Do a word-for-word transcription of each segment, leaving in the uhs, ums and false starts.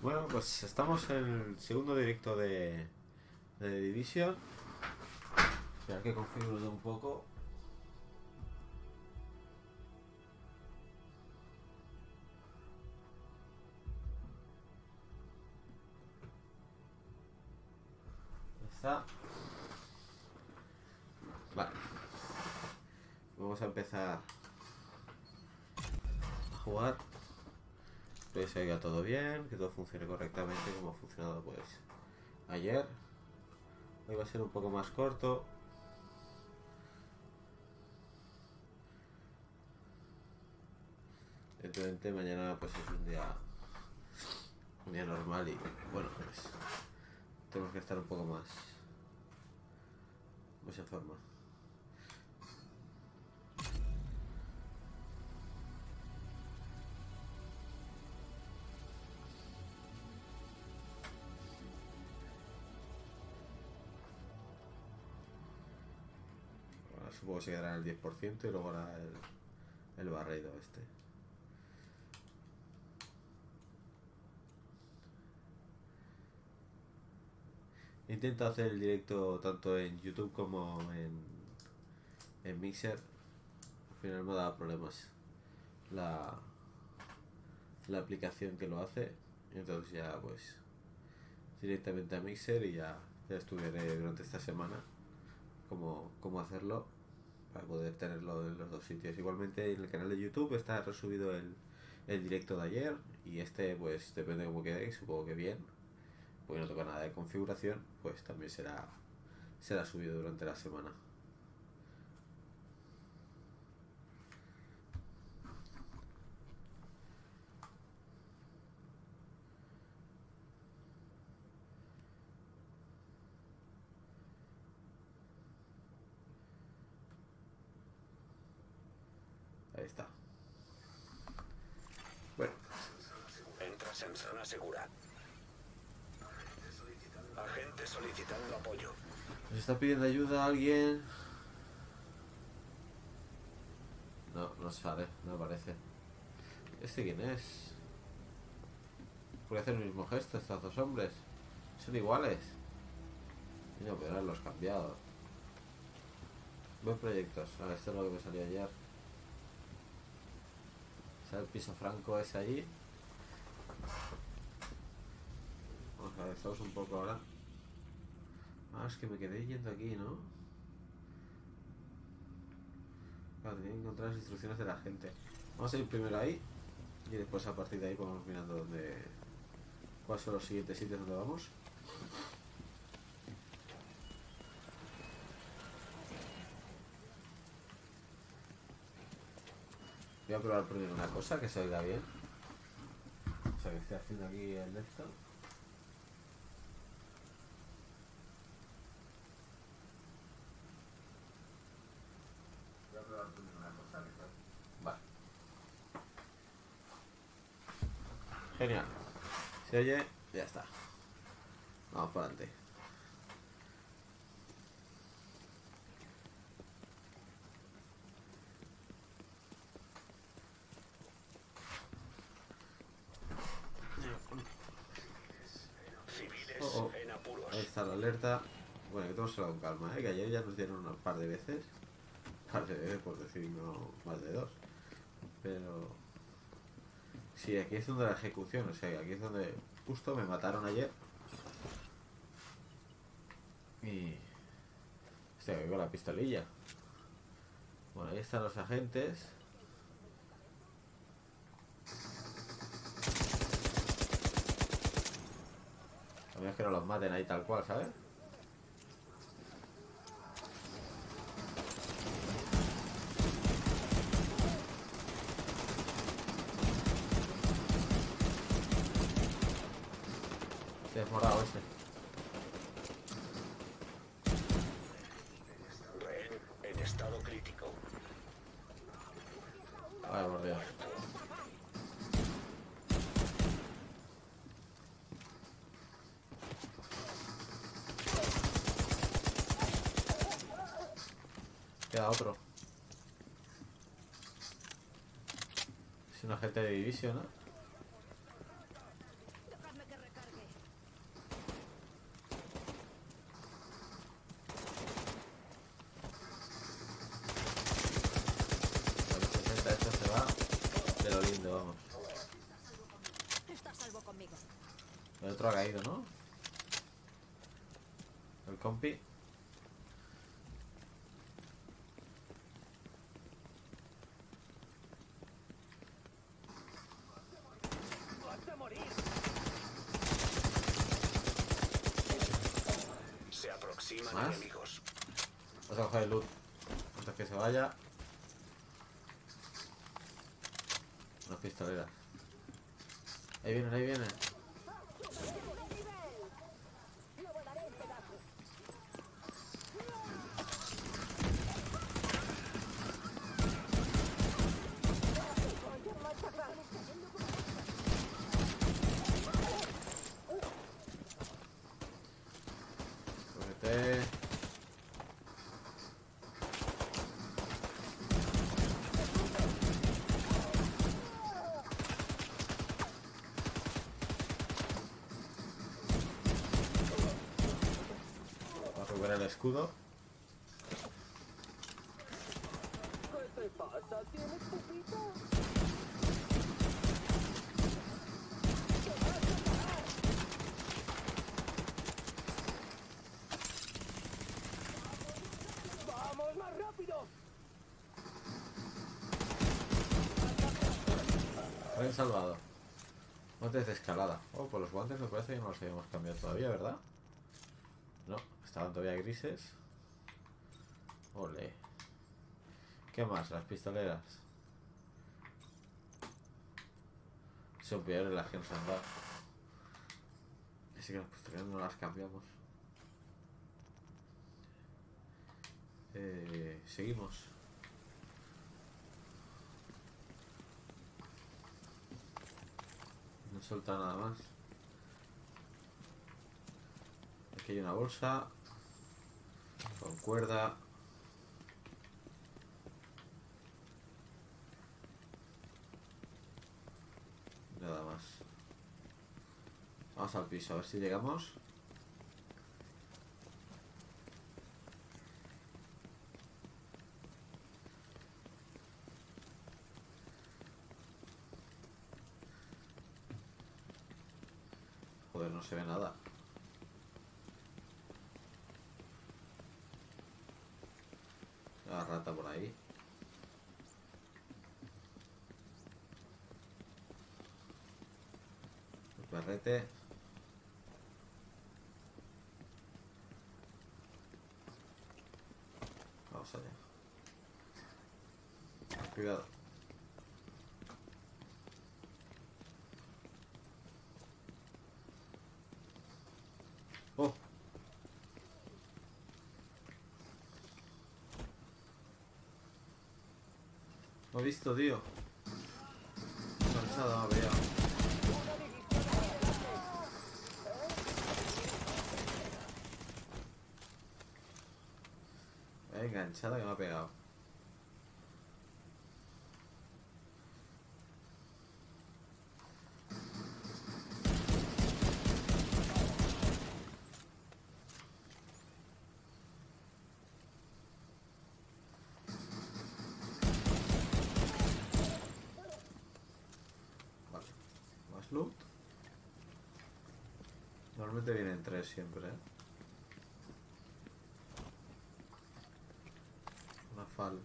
Bueno, pues estamos en el segundo directo de, de Division. Espera que configure un poco. Está. Vale. Vamos a empezar a jugar. Espero que se oiga todo bien, que todo funcione correctamente como ha funcionado pues ayer. Hoy va a ser un poco más corto. Evidentemente mañana pues es un día un día normal y bueno pues tenemos que estar un poco más más en forma. Ahora supongo que se quedará en el diez por ciento y luego hará el, el barrido este. Intento hacer el directo tanto en YouTube como en, en Mixer. Al final me ha dado problemas la, la aplicación que lo hace. Entonces ya pues directamente a Mixer y ya, ya estudiaré durante esta semana cómo, cómo hacerlo para poder tenerlo en los dos sitios. Igualmente en el canal de YouTube está resubido el, el directo de ayer y este pues depende de cómo quedéis, supongo que bien. Porque no toca nada de configuración, pues también será, será subido durante la semana. Ahí está. Bueno. Entras en zona segura. Agente solicitando apoyo. ¿Nos está pidiendo ayuda a alguien? No, no sale, no aparece. ¿Este quién es? ¿Por qué hacen el mismo gesto estos dos hombres? Son iguales. Y no, pero haberlos cambiado. Buen proyectos. A ver, esto es lo que me salió ayer. ¿Sabes el piso franco ese allí? Vamos a ver, estamos un poco ahora. Ah, es que me quedé yendo aquí, ¿no? Claro, tenía que encontrar las instrucciones de la gente. Vamos a ir primero ahí y después a partir de ahí vamos mirando dónde, cuáles son los siguientes sitios donde vamos. Voy a probar primero una cosa que se oiga bien. O sea, que estoy haciendo aquí el esto. Voy a probar primero una cosa que está. Vale. Genial. Se oye, ya está. Vamos para adelante. Civiles Oh, oh. en apuros. Ahí está la alerta. Bueno, que tomémoslo con calma, ¿eh? Que ayer ya nos dieron un par de veces. Un par de veces, por decir no más de dos. Pero... sí, aquí es donde la ejecución. O sea, aquí es donde justo me mataron ayer. Y... hostia, que con la pistolilla. Bueno, ahí están los agentes. A menos que no los maten ahí tal cual, ¿sabes? Se ha desmorado ese. Rehén en estado crítico. Vaya por Dios. Queda otro. Es un agente de Division, ¿no? otro ha caído, ¿no? El compi. Se aproximan ¿Más? enemigos. Vamos a coger el loot antes que se vaya. Unas pistoleras. Ahí vienen, ahí vienen. Cógete. Vamos a recuperar el escudo. ¿Qué te pasa? ¿Tienes pupita? ¡Vamos más rápido! Bien salvado. Guantes de escalada. Oh, pues los guantes me parece que no los habíamos cambiado todavía, ¿verdad? No, estaban todavía grises. Ole. ¿Qué más? Las pistoleras. Son peores las que nos han dado. Así que las pistoleras no las cambiamos. Eh, seguimos. No suelta nada más. Aquí hay una bolsa con cuerda. Nada más. Vamos al piso, a ver si llegamos. Joder, no se ve nada. La rata por ahí. El perrete. Vamos allá. Cuidado. Oh. Lo he visto, tío. Cansado, me ha pillado. Eh, enganchada que me ha pegado. Vale. Más loot. Normalmente vienen tres siempre, ¿eh? Una fal.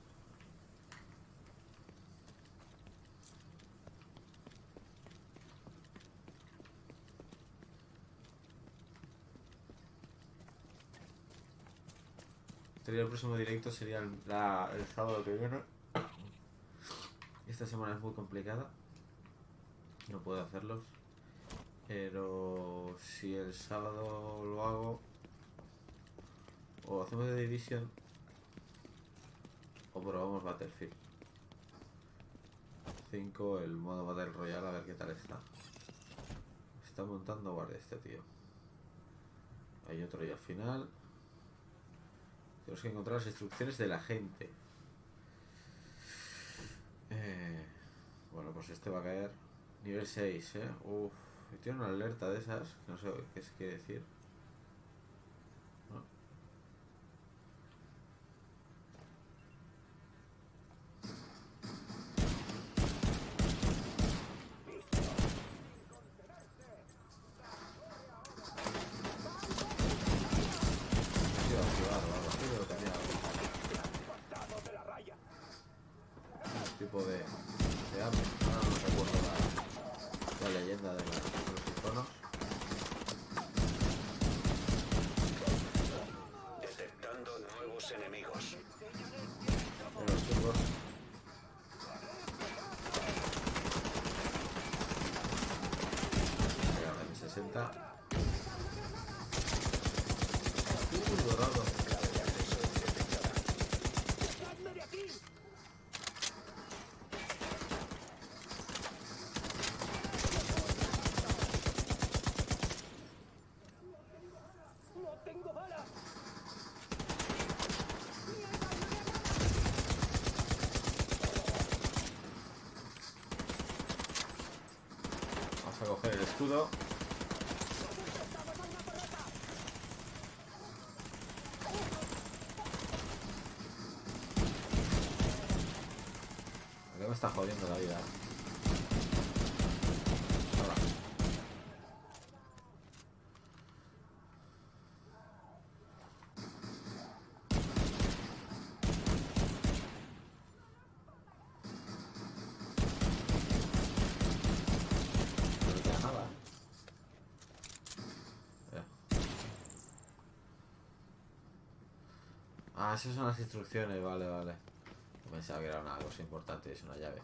El próximo directo sería el, la, el sábado que viene. Esta semana es muy complicada. No puedo hacerlos. Pero si el sábado lo hago, o hacemos de Division o probamos Battlefield cinco, el modo Battle Royale, a ver qué tal está. Está montando guardia este tío. Hay otro y al final. Tenemos que encontrar las instrucciones de la gente. Eh, bueno, pues este va a caer. Nivel seis, eh. Uff, tiene una alerta de esas. Que no sé qué se quiere decir. ¿No? tengo balas. Vamos a coger el escudo. ¿Por qué me está jodiendo la vida? Hola. No me queda nada. Ya. Ah, esas son las instrucciones, vale, vale. Pensaba que era una cosa importante, es una llave.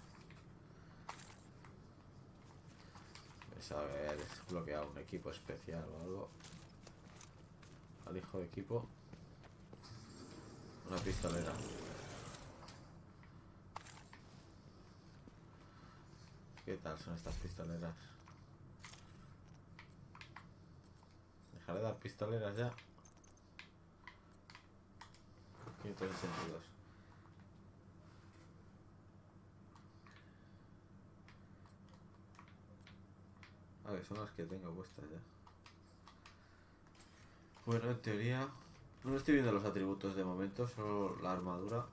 Pensaba que había desbloqueado un equipo especial o algo. Al hijo de equipo. Una pistolera. ¿Qué tal son estas pistoleras? Dejaré de dar pistoleras ya. quinientos sesenta y dos. A ver, son las que tengo puestas ya. Bueno, en teoría no estoy viendo los atributos de momento, solo la armadura.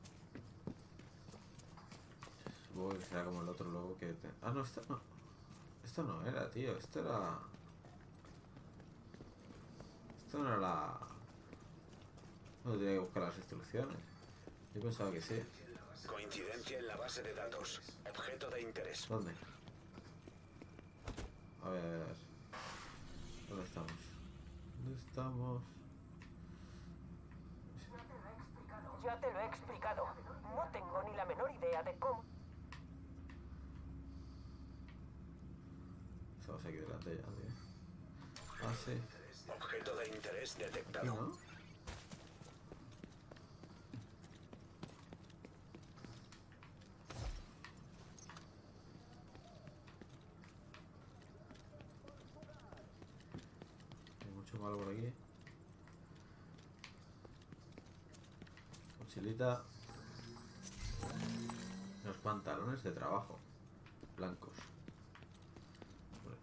Supongo que será como el otro logo que... Te... Ah, no, esto no. Esto no era, tío. Esto era... Esto no era la... No tenía que buscar las instrucciones. Yo pensaba que sí. Coincidencia en la base de datos. Objeto de interés. ¿Dónde? A ver... ¿Dónde estamos? ¿Dónde estamos? Ya te lo he explicado. No tengo ni la menor idea de cómo... Estamos aquí delante ya, tío. Ah, sí. Objeto de interés Aquí, detectado. ¿no? Hay mucho malo por aquí. Mochilita. Los pantalones de trabajo. Blancos. Vale.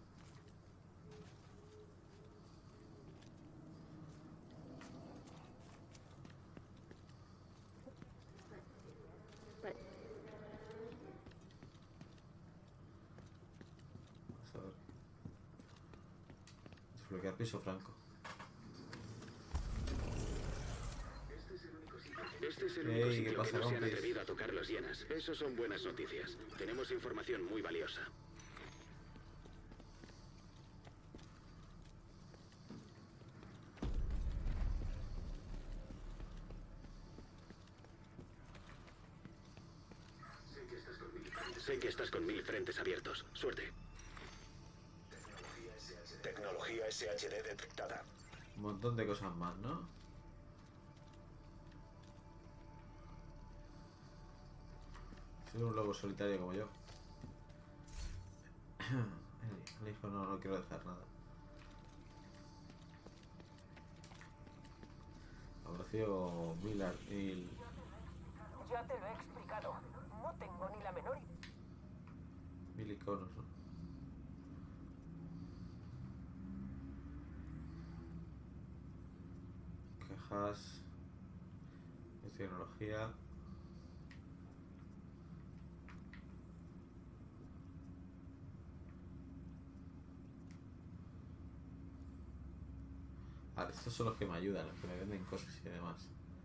Vamos a ver. Desbloquear piso franco. Este es el Ey, único ¿qué sitio pasa, que no se han compis? atrevido a tocar los hienas. Eso son buenas noticias. Tenemos información muy valiosa. Sé que estás con mil frentes abiertos. Suerte. Tecnología S H D detectada. Un montón de cosas más, ¿no? Soy un lobo solitario como yo. El hijo no, no quiero dejar nada. Abracio mil, ar- mil... Ya te lo he explicado. No tengo ni la menor idea. mil iconos, ¿no? Cajas de tecnología. Vale, estos son los que me ayudan, los que me venden cosas y demás.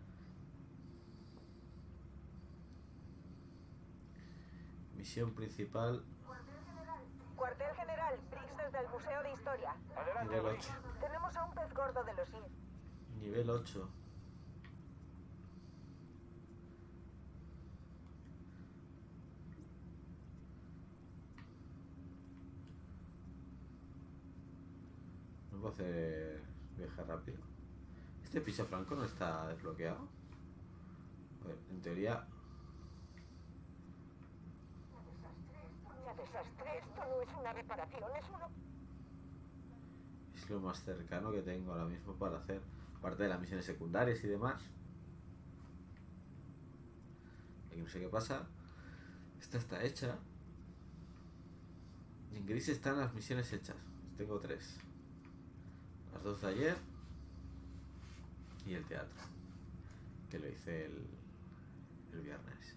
Misión principal, Cuartel General, Briggs desde el Museo de Historia. nivel ocho. Tenemos a un pez gordo de los I. Nivel ocho. No puedo hacer viaje rápido. ¿Este piso franco no está desbloqueado? A ver, en teoría... Vaya desastre. Esto no es una reparación, es uno... Es lo más cercano que tengo ahora mismo para hacer. Aparte de las misiones secundarias y demás. Aquí no sé qué pasa. Esta está hecha. Y en gris están las misiones hechas. Tengo tres. Las dos de ayer. Y el teatro. Que lo hice el, el viernes.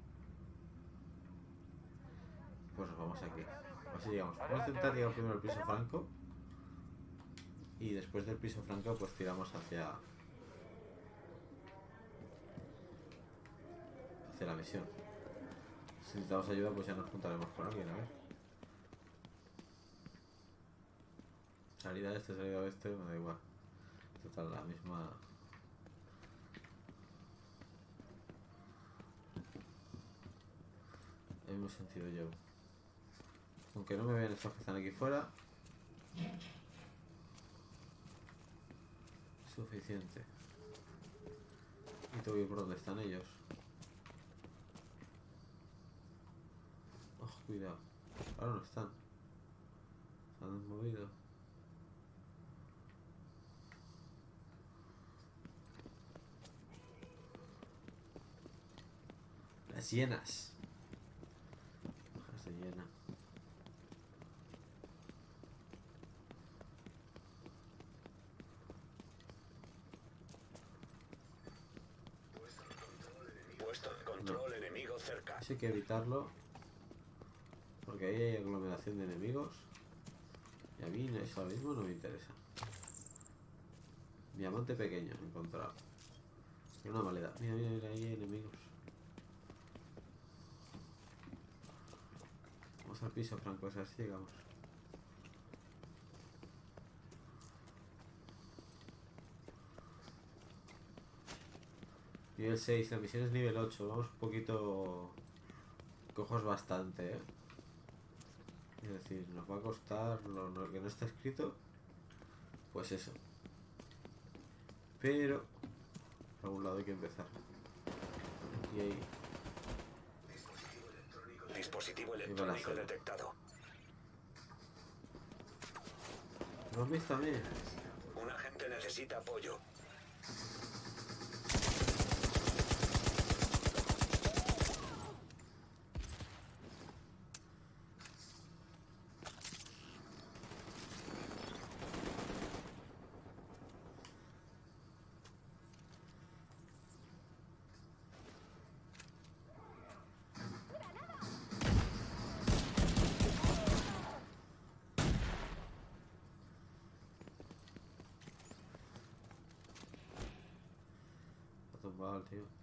Pues nos vamos aquí. Así llegamos. Vamos a intentar llegar primero al piso franco. Y después del piso franco pues tiramos hacia... hacia la misión. Si necesitamos ayuda pues ya nos juntaremos con alguien, a ver. Salida este, salida este, me da igual. Total, la misma... el mismo sentido yo. Aunque no me vean estos que están aquí fuera. Suficiente. Y tengo que ir por donde están ellos. Oh, cuidado. Ahora no están. Se han movido. Las hienas. Hojas de hiena. Puesto de control No. enemigo cerca. Eso hay que evitarlo. Porque ahí hay aglomeración de enemigos. Y a mí eso ahora mismo no me interesa. Diamante pequeño encontrado. Pero una maleta. Mira, mira, mira, ahí hay enemigos. Vamos al piso, Franco, es así llegamos. Nivel seis, la misión es nivel ocho. Vamos un poquito... cojos bastante, ¿eh? Es decir, nos va a costar lo, lo que no está escrito. Pues eso. Pero... por algún lado hay que empezar. Y ahí... Dispositivo Iba a electrónico hacer. detectado. ¿Lo has visto a mí? Un agente necesita apoyo. Ha tumbado el tío.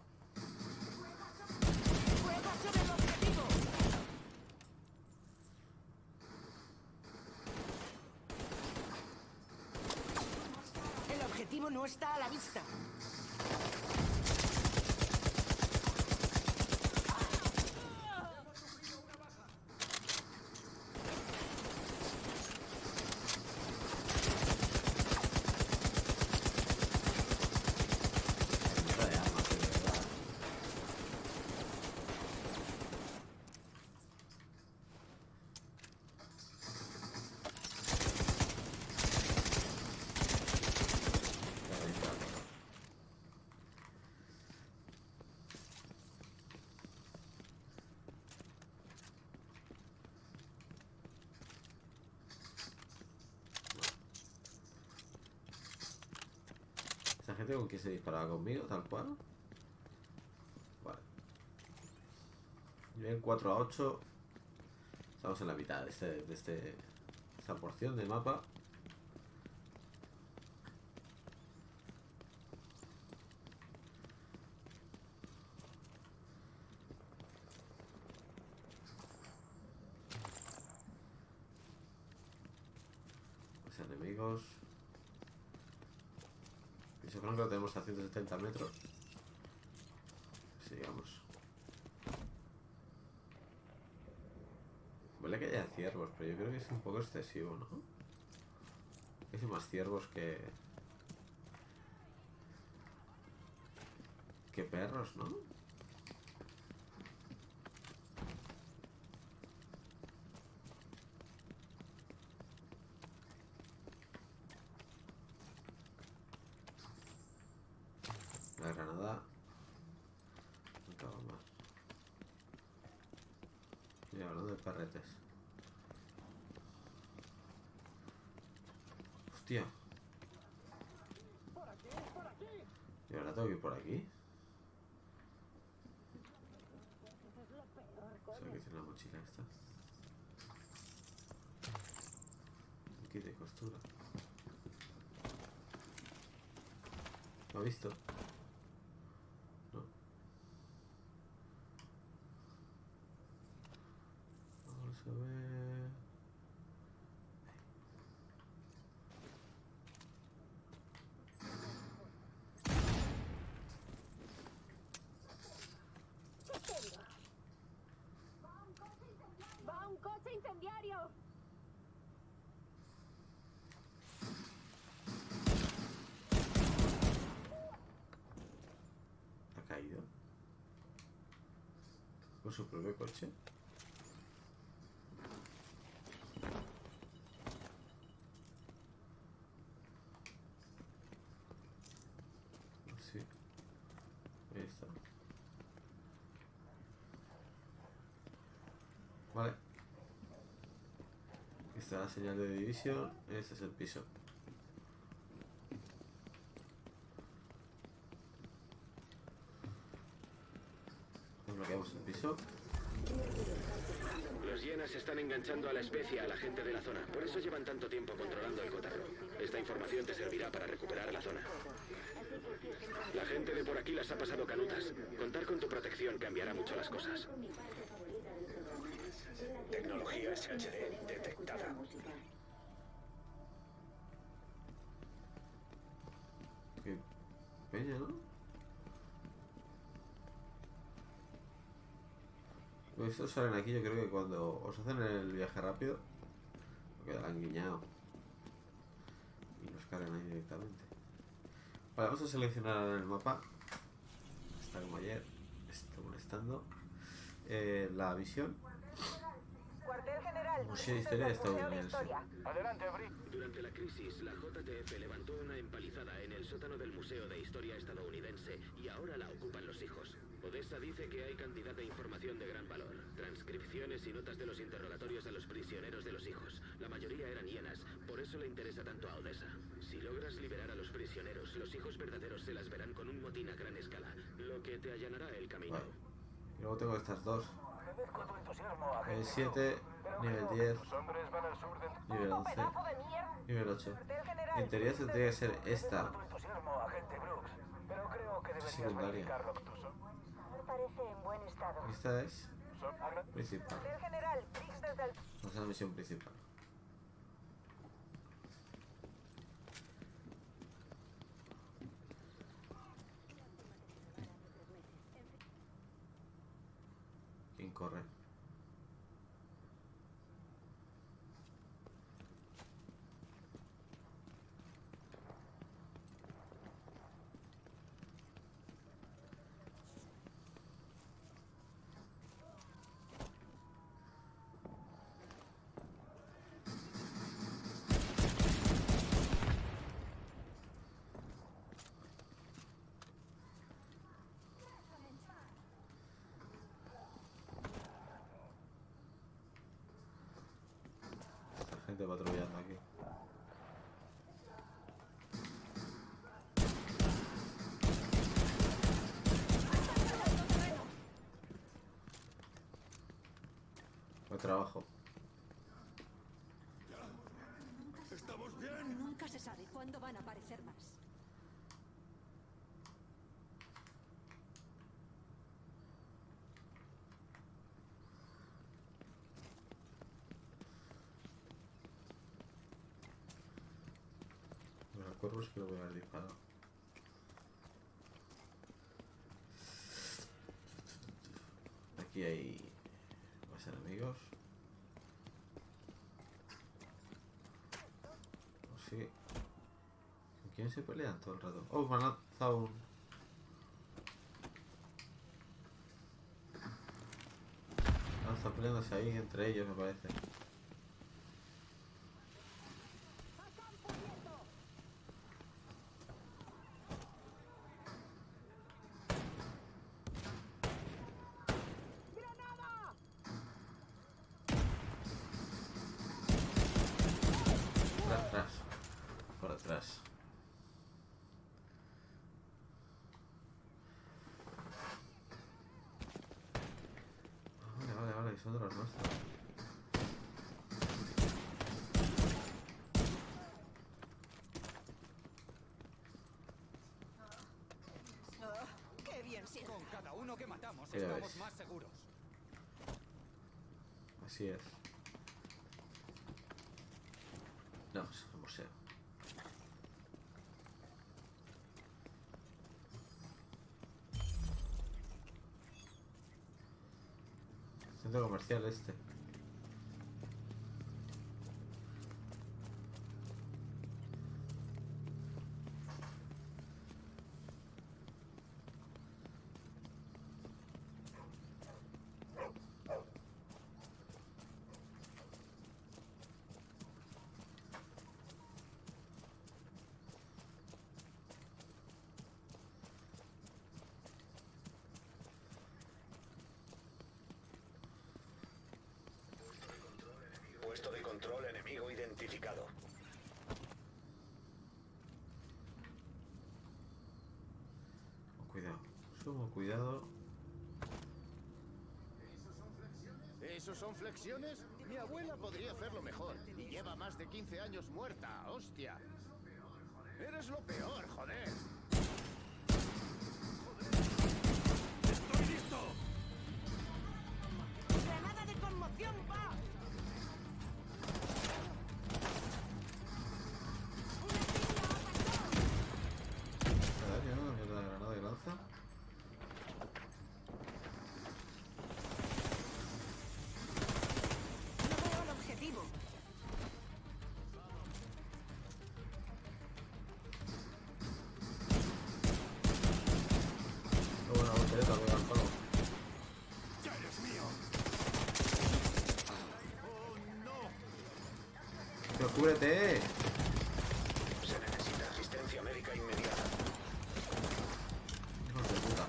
¡Fuego sobre el objetivo! El objetivo no está a la vista. Falta de armas, de verdad. Claro, ahí está. ¿Esta gente con quién se disparaba? ¿Conmigo, tal cual? Vale. Nivel cuatro a ocho. Estamos en la mitad de, este, de este, esta porción de mapa. Los enemigos. Piso franco lo tenemos a ciento setenta metros. Sigamos. Vale que haya ciervos, pero yo creo que es un poco excesivo, ¿no? Hay más ciervos que... que perros, ¿no? La granada. No acaba mal. Y hablando de perretes. Hostia. ¿Y ahora tengo que ir por aquí? ¿Sabes qué tiene la mochila esta? Un kit de costura. ¿Lo ha visto? No. Vamos a ver. ¡Va un coche incendiario! ¿Ha caído? ¿Con su propio coche? Sí. Ahí está. Vale. Aquí está la señal de división. Este es el piso. Desbloqueamos el piso. Los hienas están enganchando a la especie a la gente de la zona. Por eso llevan tanto tiempo controlando el cotarro. Esta información te servirá para recuperar la zona. La gente de por aquí las ha pasado canutas. Contar con tu protección cambiará mucho las cosas. Tecnología S H D detectada. Qué peña, ¿no? Pues estos salen aquí, yo creo que cuando os hacen el viaje rápido, porque la han guiñado y nos cargan ahí directamente. Vale, vamos a seleccionar el mapa. Está como ayer, está molestando. Eh, la visión. Cuartel general. Museo de Historia Museo de estadounidense. Historia. Adelante, Brick. Durante la crisis, la J T F levantó una empalizada en el sótano del Museo de Historia estadounidense y ahora la ocupan los hijos. Odessa dice que hay cantidad de información de gran valor. Transcripciones y notas de los interrogatorios a los prisioneros de los hijos. La mayoría eran hienas, por eso le interesa tanto a Odessa. Si logras liberar a los prisioneros, los hijos verdaderos se las verán con un motín a gran escala, lo que te allanará el camino. Vale. Y luego tengo estas dos. Agradezco tu entusiasmo, agente Nivel Brooks. siete, Pero nivel creo diez, que tus hombres van al sur de... nivel ¡Un once, pedazo de mierda! nivel ocho. Cuartel general. En teoría tendría que ser Agradezco esta. tu entusiasmo, agente Brooks. Pero creo que deberías Secundaria. verificar lo que tú son. Me parece en buen estado. Esta es Son agra- principal. Cuartel general. Briggs desde el... Vamos a la misión principal. ¿Quién corre? Esta gente patrullando aquí. Buen trabajo. Nunca se sabe cuándo van a aparecer más. Los corvos que lo voy a haber disparado. Aquí hay más enemigos. Oh, sí. ¿Con quién se pelean todo el rato? Oh, me han lanzado un... Ah, están peleándose ahí entre ellos, me parece. los nuestros. ¡Qué bien sí! Con cada uno que matamos Ya ves. estamos más seguros. Así es. No, es un museo. Centro comercial este. Puesto de control enemigo identificado. Cuidado, sumo cuidado. ¿Esos son flexiones? Mi abuela podría hacerlo mejor. Y lleva más de quince años muerta, hostia. Eres lo peor, joder. ¡Estoy listo! ¡Granada de conmoción, va! ¿Verdad que no? La mierda de granada y lanza. No veo el objetivo. Qué buena voltereta, voy al palo. ¡Ya eres mío! ¡Pero cúbrete! Se necesita asistencia médica inmediata. Hijos de puta.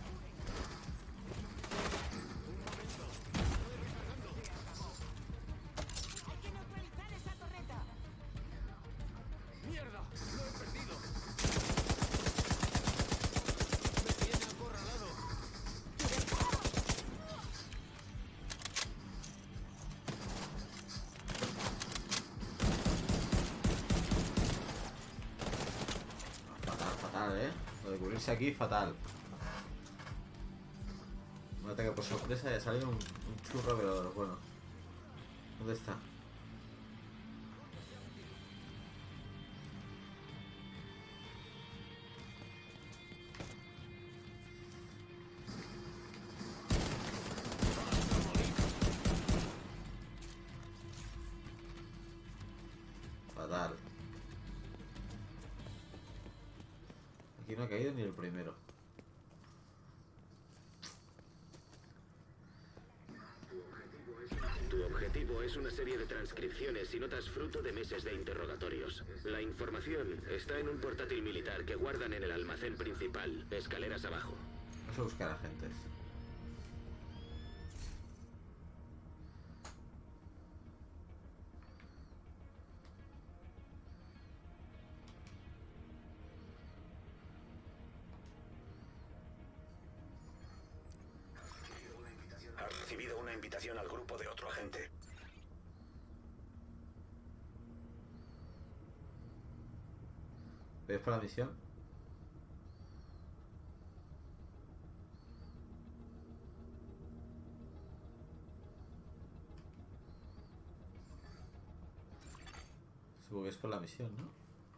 Hay que neutralizar esa torreta. ¡Mierda! ¡Lo he perdido! Me tiene acorralado. Fatal, fatal, ¿eh? Lo de cubrirse aquí, fatal. Un ataque por sorpresa y ha salido un, un churro, pero de los buenos. ¿Dónde está? Fatal. Aquí no ha caído ni el primero. Tu objetivo es una serie de transcripciones y notas fruto de meses de interrogatorios. La información está en un portátil militar que guardan en el almacén principal, escaleras abajo. Vamos a buscar agentes. Ha recibido una invitación al grupo de otro agente. ¿Ves para la misión? Supongo que es por la misión, ¿no?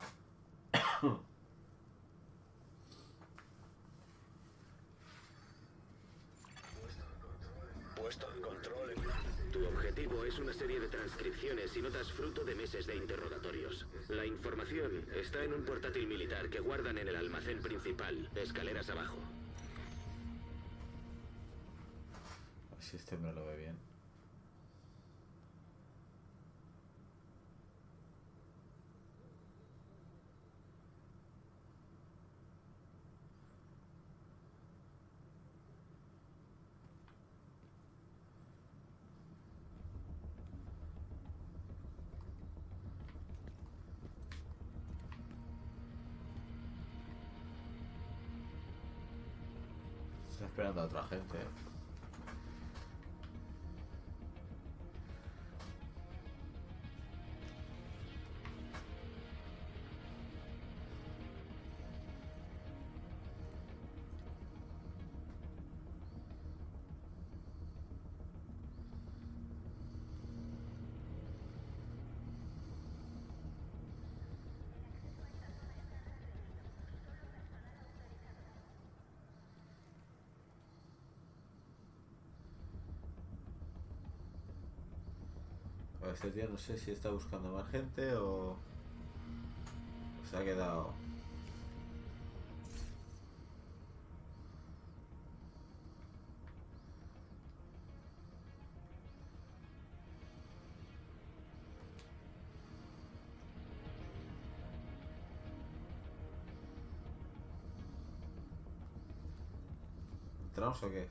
Puesto en control en... Tu objetivo es una serie de transcripciones y notas fruto de meses de interrogatorios. La información está en un portátil militar que guardan en el almacén principal, escaleras abajo. A ver si este hombre lo ve bien. Está esperando a otra gente. Vale, este tío no sé si está buscando más gente o se ha quedado. ¿Entramos o qué?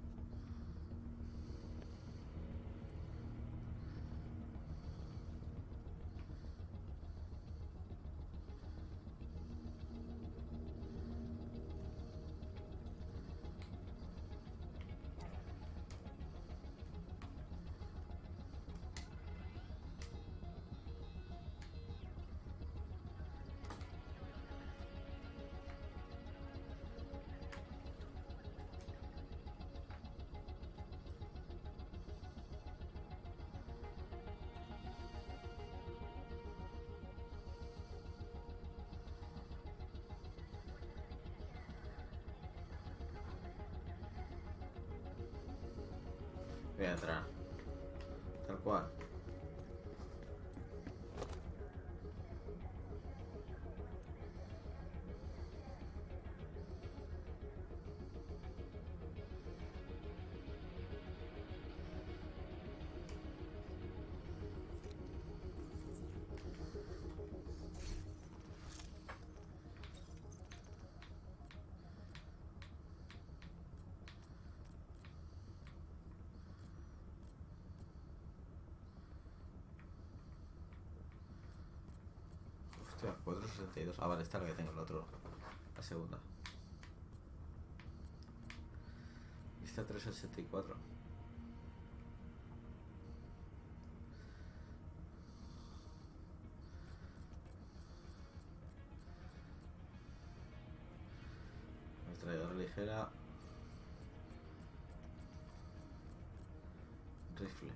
Voy a entrar. Tal cual. Hostia, cuatrocientos sesenta y dos. Ah, vale, esta es la que tengo, el otro. La segunda. Esta trescientos sesenta y cuatro. Ametralladora ligera. Rifle.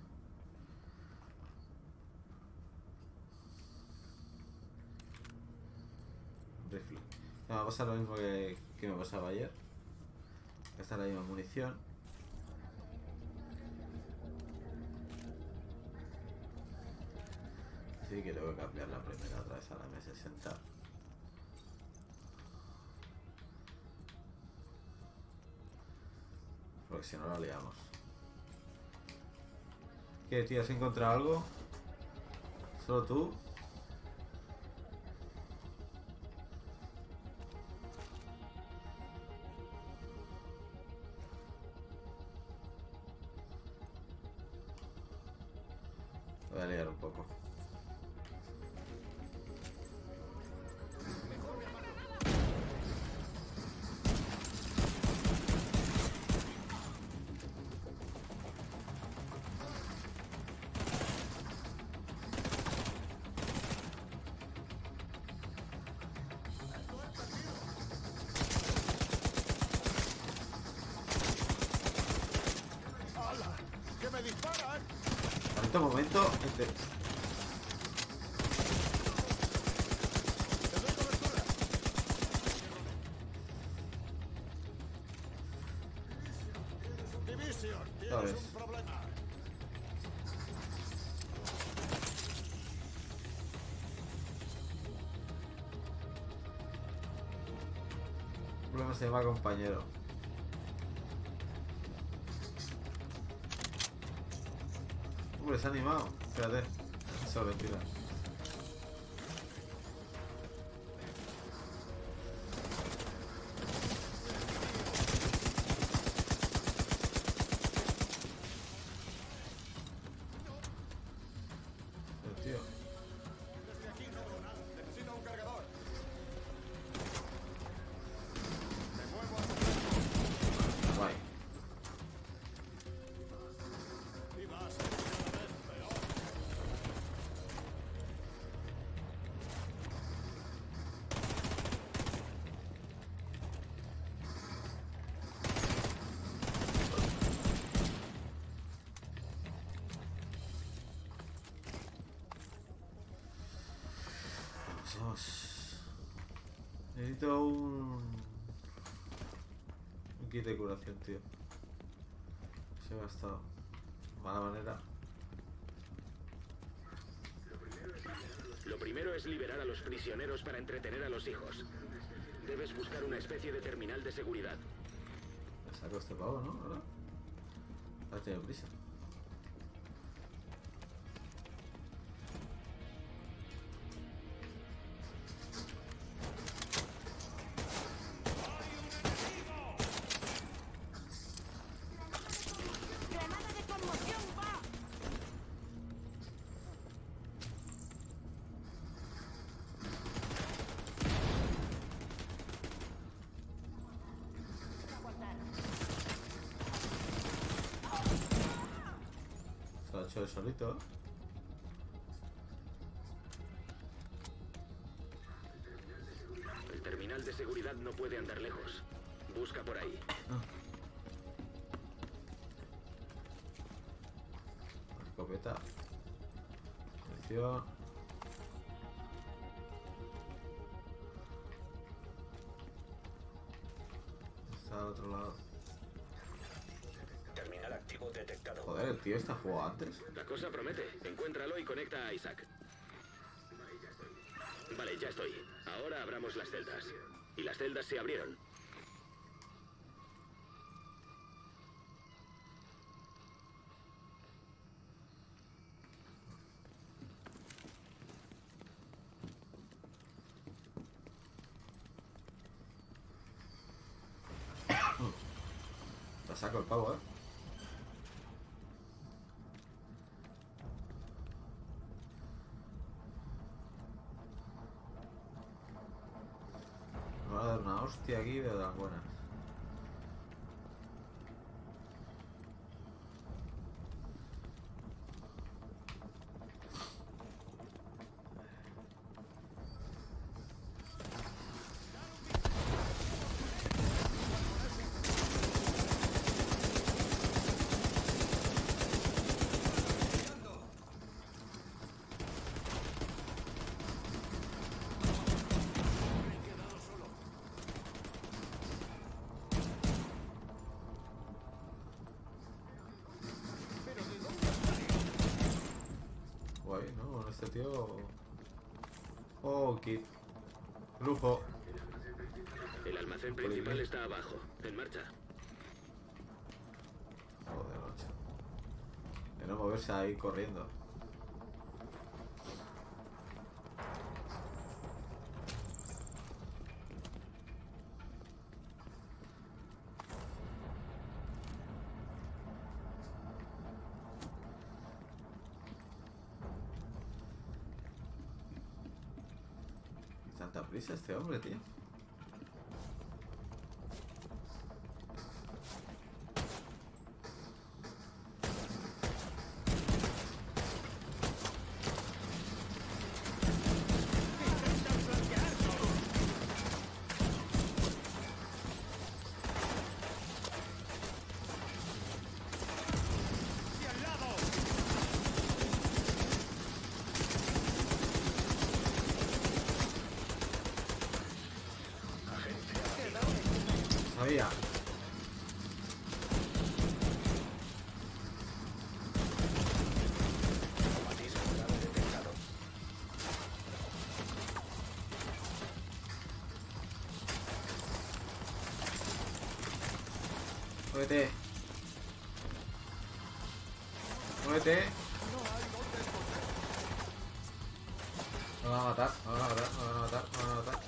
Rifle. Me va a pasar lo mismo que, que me pasaba ayer. Esta es la misma munición. Sí que tengo que cambiar la primera otra vez a la M sesenta. Porque si no la liamos. ¿Qué, tío? ¿Has encontrado algo? ¿Solo tú? Voy a liar un poco. ¡Hala! ¡Que me disparan! En este momento, este... ¡Te doy cobertura! Division, tienes ¿Sabes? un problema. El problema se llama compañero. Hombre, se ha animado. Espérate. Eso es mentira. Pero, tío. Desde aquí no veo nada. Necesito un cargador. Me muevo a... Guay. Y va a ser cada vez peor. Vamos, vamos. Necesito un... un kit de curación, tío. Se ha gastado. Mala manera. Lo primero es liberar a los prisioneros para entretener a los hijos. Debes buscar una especie de terminal de seguridad. Me saco este pavo, ¿no? Ahora. Ha tenido prisa. ¡Granada de conmoción va! Se lo ha hecho él solito. El terminal de seguridad no puede andar lejos. Busca por ahí. Escopeta. Atención. Está al otro lado. Terminal activo detectado. Joder, el tío está jugado antes. La cosa promete. Encuéntralo y conecta a Isaac. Vale, ya estoy. Ahora abramos las celdas. Y las celdas se abrieron. La saco el pavo, eh. Me va a dar una hostia aquí de las buenas. Guay, ¿no? Con este tío... Oh, kit. Lujo. El almacén principal está abajo. En marcha. Joder, macho. De no moverse ahí corriendo. Tanta prisa este hombre, tío. Sabía. Automatismo grave detectado. Muévete. Muévete. Me van a matar, me van a matar, me van a matar, me van a matar.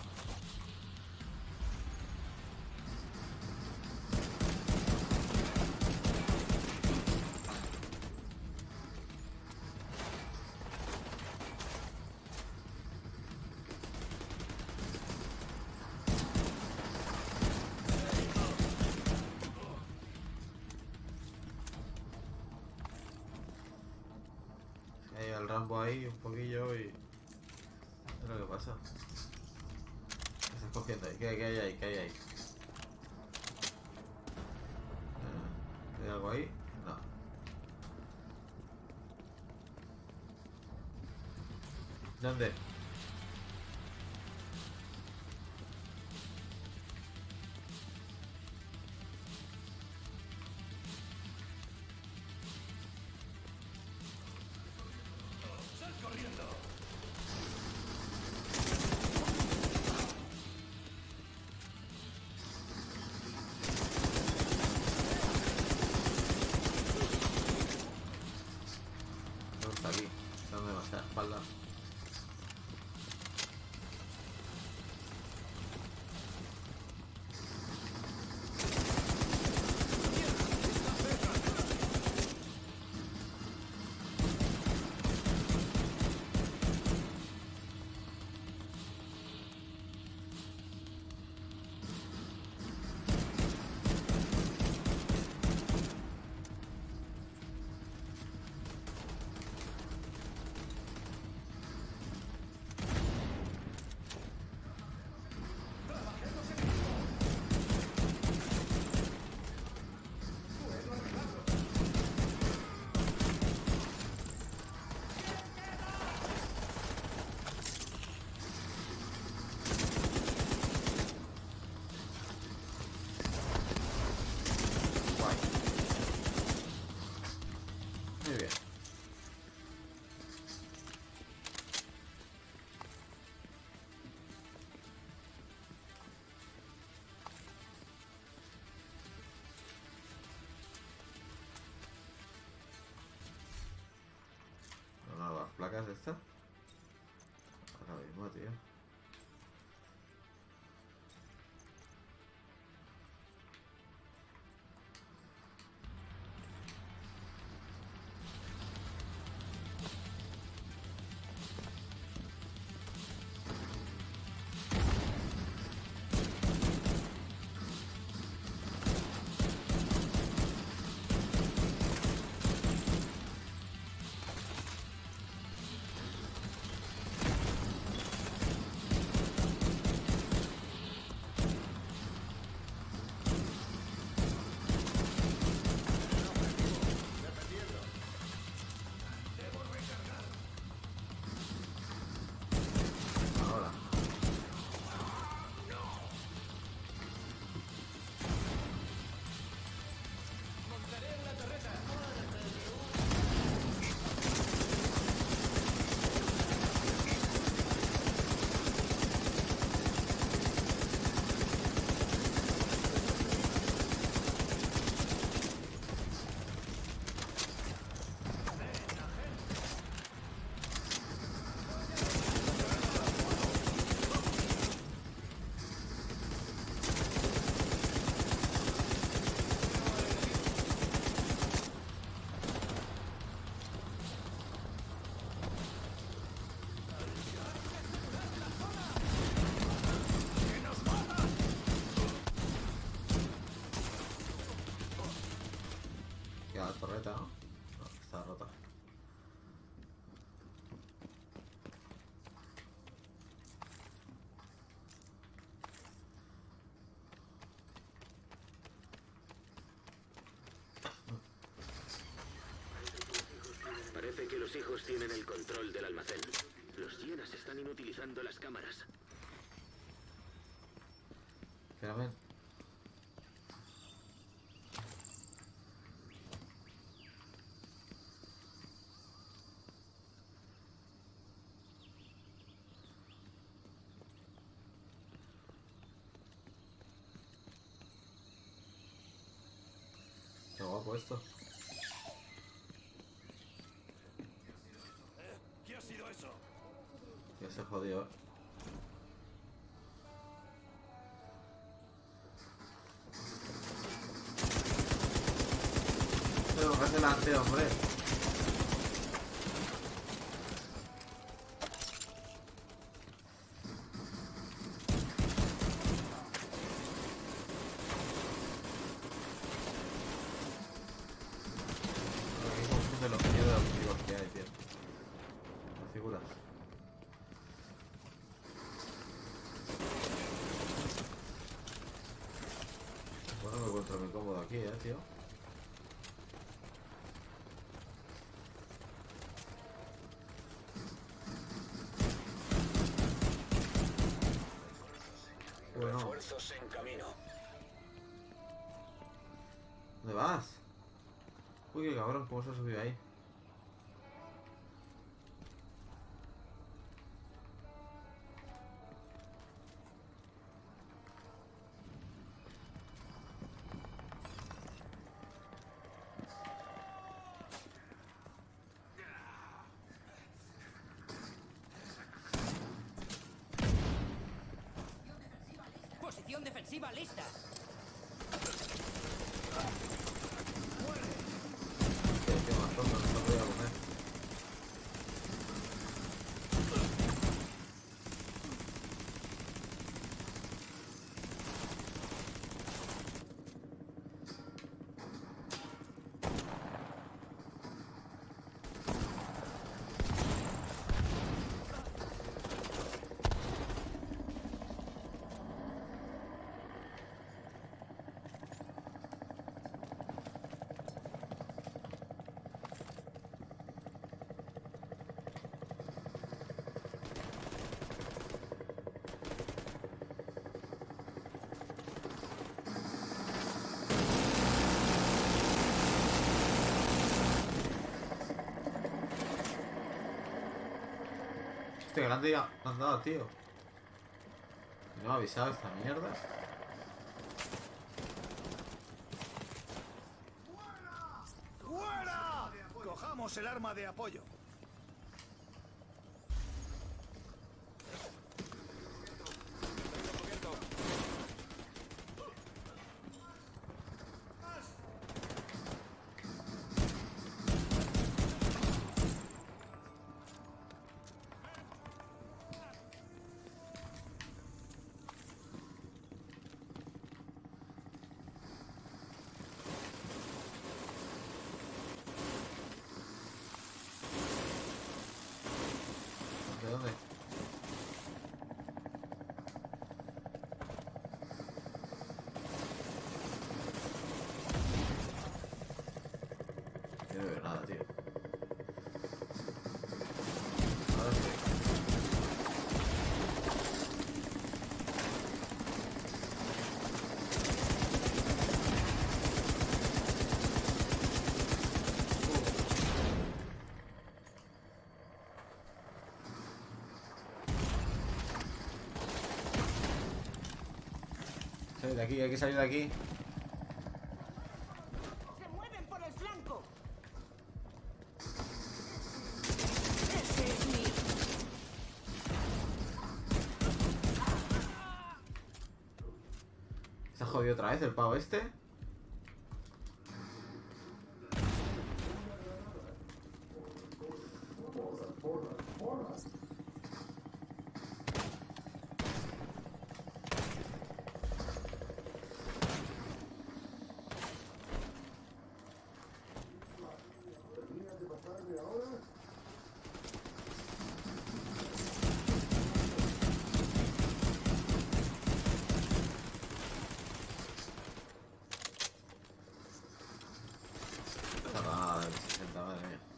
Hay el Rambo ahí un poquillo y... Es lo que pasa. ¿Qué estás cogiendo ahí? ¿Qué, qué hay ahí? ¿Qué hay ahí? Eh, ¿Hay algo ahí? No. ¿Dónde? tío. Ahora. Queda la torreta, ¿no? No, está rota. Parece que los hijos tienen el control del almacén. Los hienas están inutilizando las cámaras. Espérame. Qué guapo esto. ¿Qué ha sido eso? Ya se jodió. ¿Eh? Pero más delante, hombre. Aquí confunde los tíos de los tíos que hay, tío. Las figuras. Bueno, me encuentro muy cómodo aquí, eh, tío. Bueno, Refuerzos en camino. ¿dónde vas? Uy, qué cabrón, ¿cómo se ha subido ahí? Posición defensiva lista. Qué, qué más tonto, no se podía comer. Este grande ya me han dado, tío. Y no me ha avisado esta mierda. ¡Fuera! Cojamos el arma de apoyo. salir de aquí, hay que salir de aquí. ¡Se mueven por el flanco! ¡Ese es mi! ¿Se ha jodido otra vez el pavo este? Ah, de sesenta, madre mía.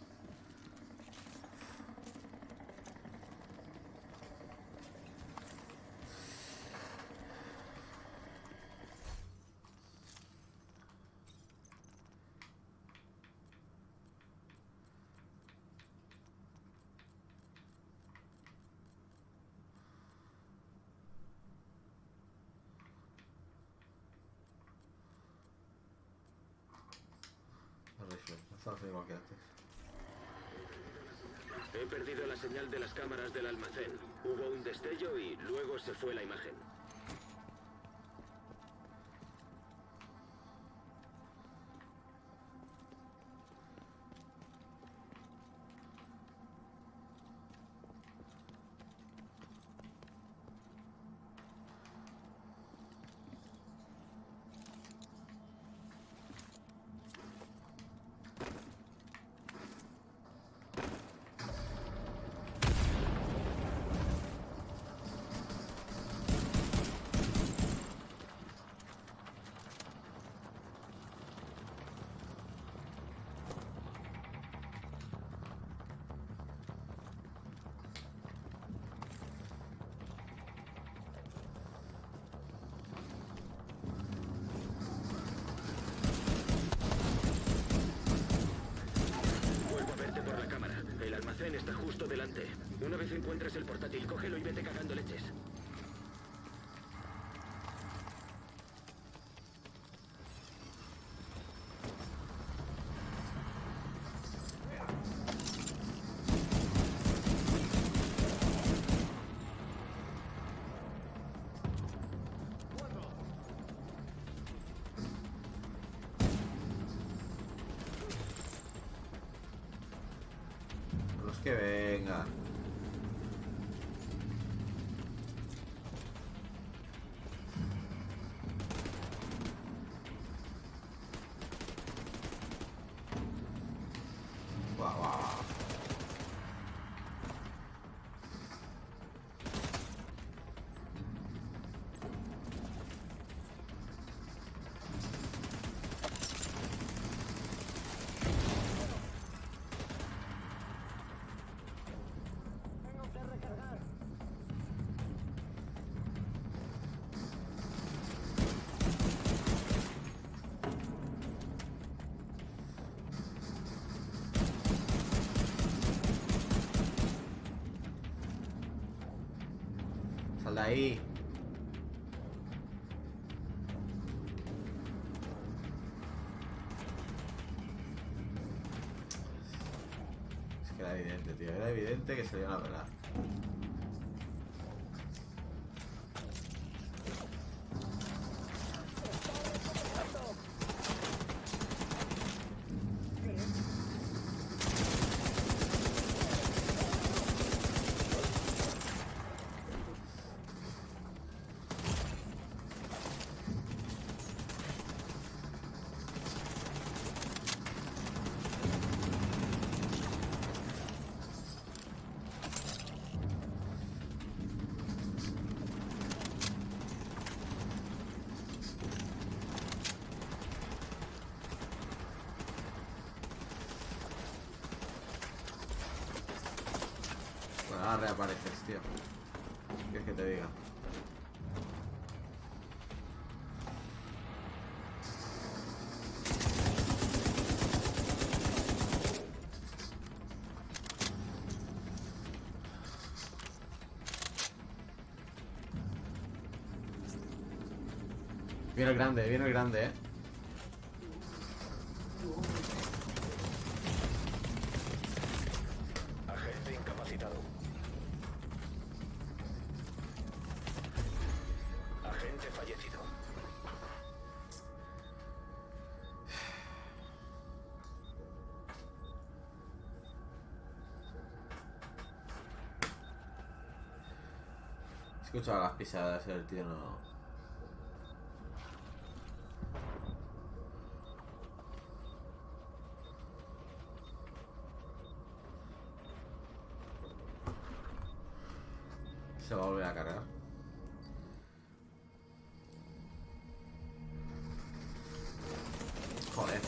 Estamos igual que antes. He perdido la señal de las cámaras del almacén. Hubo un destello y luego se fue la imagen. Está justo delante. Una vez encuentres el portátil, cógelo y vete cagando leches. Que venga. Guau, guau. Sal de ahí. Es que era evidente, tío. Era evidente que se le iban a pelar. Ahora reapareces, tío. ¿Qué quieres que te diga? Viene el grande, viene el grande, eh. Agente incapacitado. Agente fallecido. Escucha las pisadas, el tío no... Se va a volver a cargar. Joder.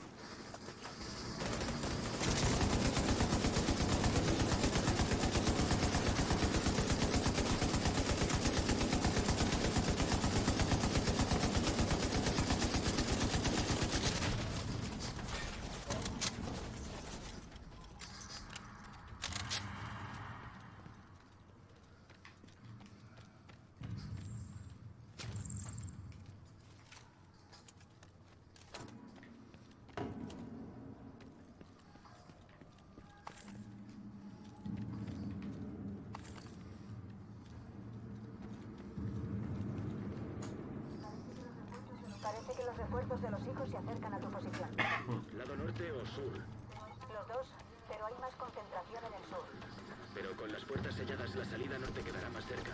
Parece que los refuerzos de los hijos se acercan a tu posición. ¿Lado norte o sur? Los dos, pero hay más concentración en el sur. Pero con las puertas selladas la salida norte quedará más cerca.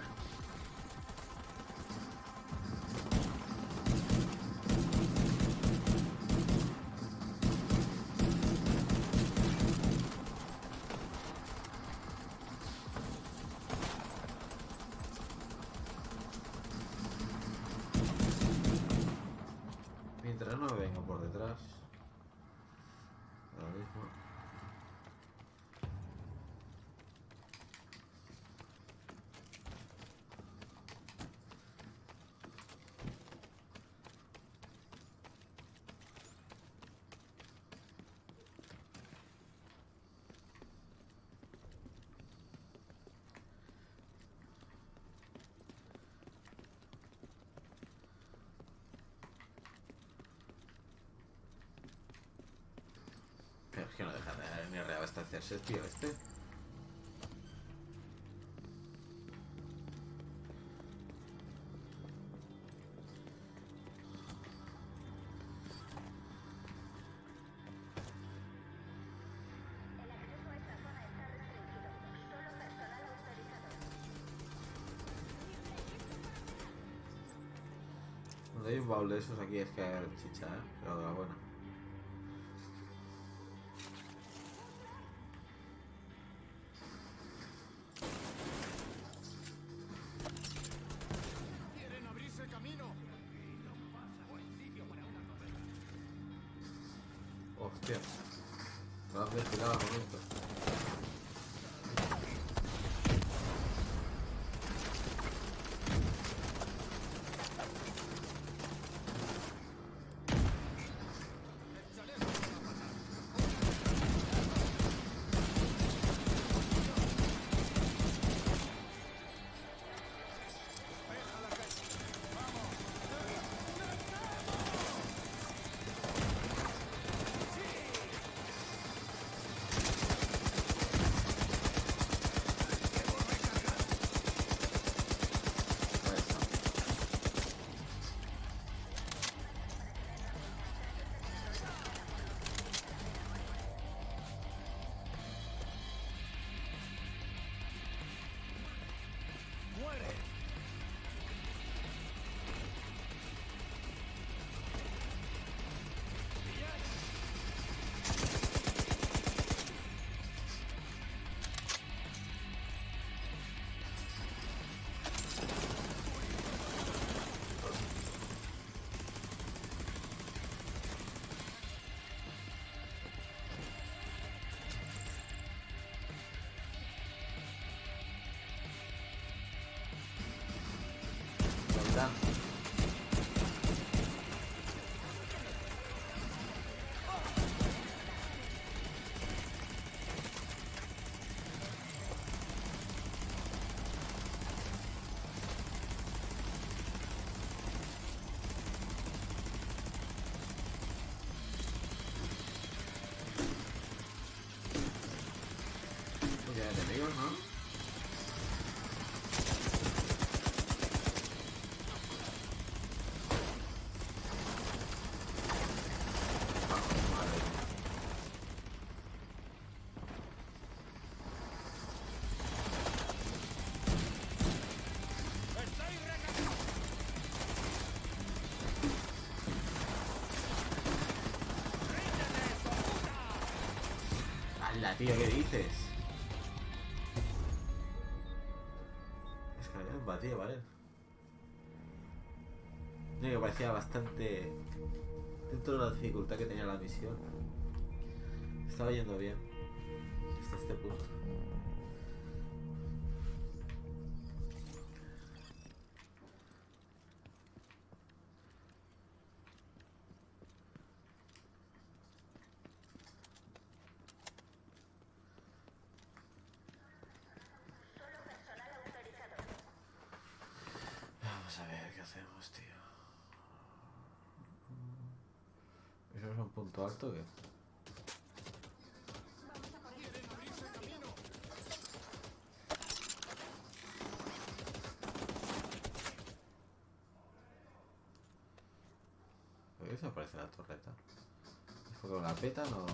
Mientras no me venga por detrás. Ahora mismo. Pero es que no deja de ni reabastecerse, tío, este. Cuando hay un baúl de esos aquí es que hay chicha, ¿eh? Pero de la buena. ¡Quieren abrirse camino! Hostia. Me has desfilado al momento. ¿no? ¡Hala, tío! ¿Qué dices? Escalera en vacío, ¿vale? No, que parecía bastante... Dentro de la dificultad que tenía la misión. Estaba yendo bien. Hasta este punto. Vamos a ver qué hacemos, tío. ¿Eso es un punto alto o qué? ¿Por qué desaparece la torreta? ¿Es porque la petan o...?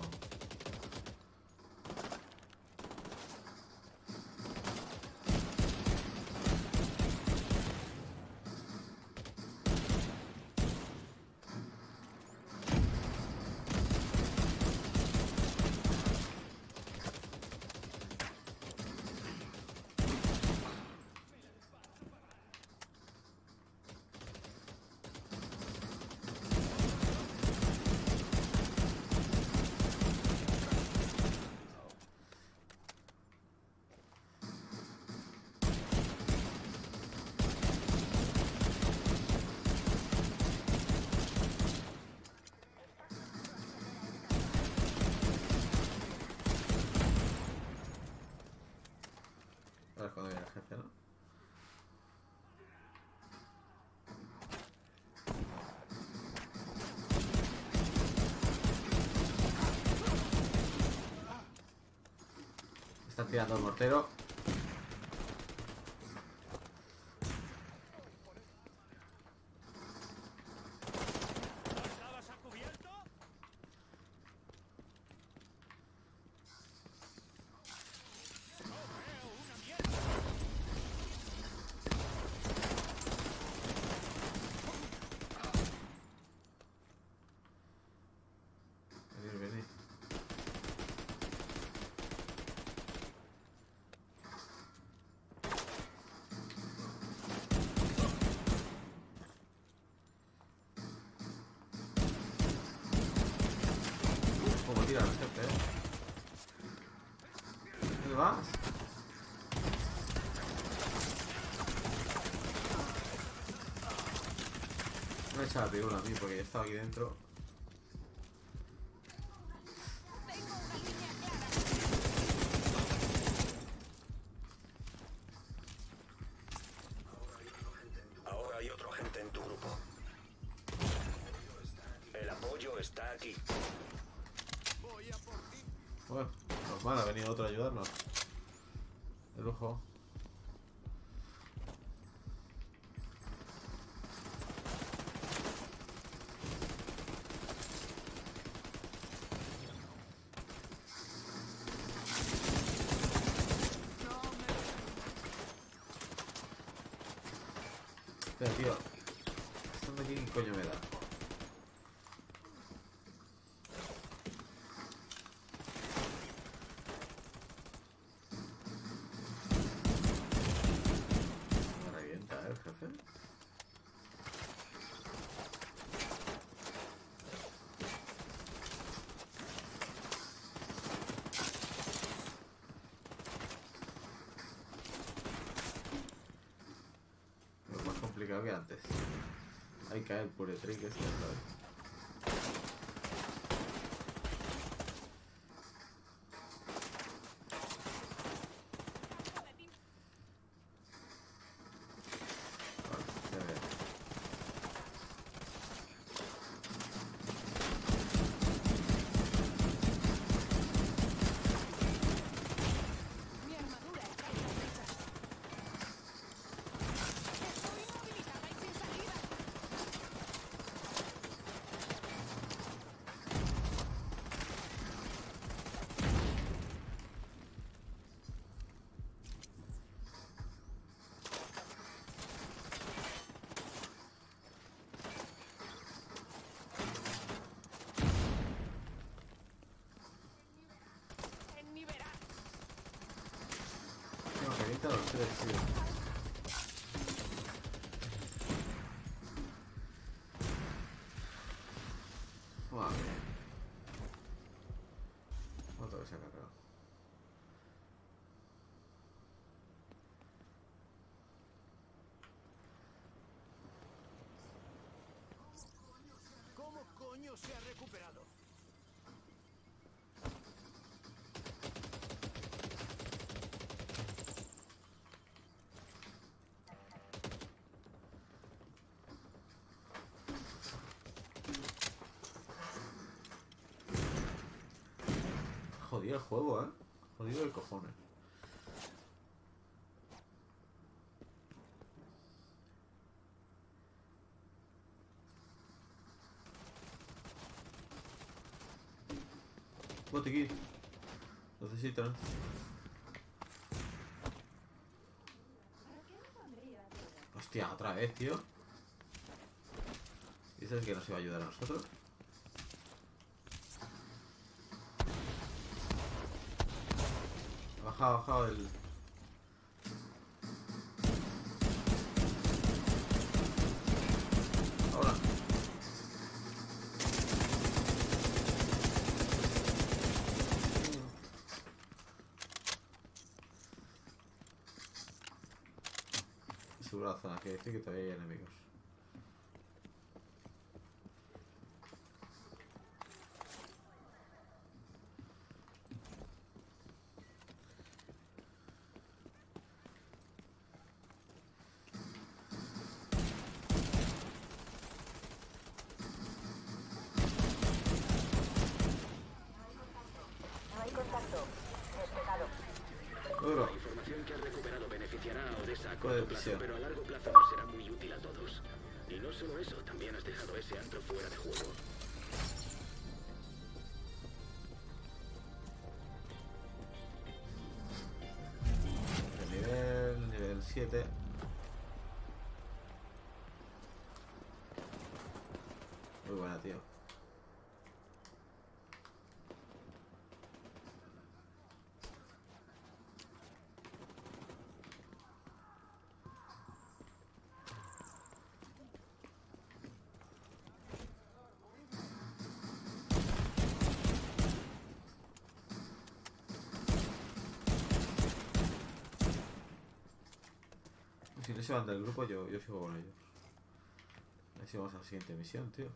Ahora es cuando viene el jefe, ¿no? Están tirando el mortero. ¿Estabas a cubierto? Venid, venid. ¿Cómo tira el jefe, eh? ¿Dónde vas? No me he echado la pirula a mí porque yo estaba aquí dentro. Ahora hay otro agente en tu grupo. El apoyo está aquí. Bueno, normal, ha venido otro a ayudarnos. De lujo. Pero tío, esto de aquí, ¿qué coño me da? Me revienta, ¿eh, el jefe? Lo más complicado que antes. Ahí cae el puretrick este, ¿sabes? Vale, ya veo. Mi armadura joder, tío. Madre mía. Otra vez se ha cargado. ¿Cómo coño se ha recuperado? Jodido el juego, eh. Jodido de cojones. Botiquín. Necesitan. Hostia, otra vez, tío. ¿Dices que nos iba a ayudar a nosotros? Ha bajado, ha bajado el... Ahora. Seguro la zona que dice que todavía hay enemigos. No hay contacto. Despejado. Bueno, La información que has recuperado beneficiará a Odessa a Puede corto plazo, ser. pero a largo plazo nos será muy útil a todos. Y no solo eso, también has dejado ese antro fuera de juego. el nivel, nivel siete. Muy buena, tío. Si no se van del grupo, yo, yo sigo con ellos. A ver si vamos a la siguiente misión, tío.